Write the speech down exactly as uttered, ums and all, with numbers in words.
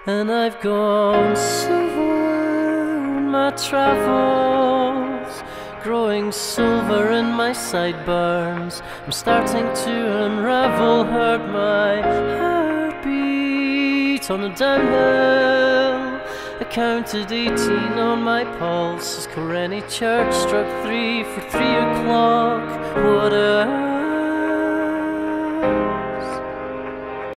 And I've gone silver in my travels, growing silver in my sideburns. I'm starting to unravel, heard my heartbeat on the downhill. I counted eighteen on my pulse as Coreni Church struck three for three o'clock. What a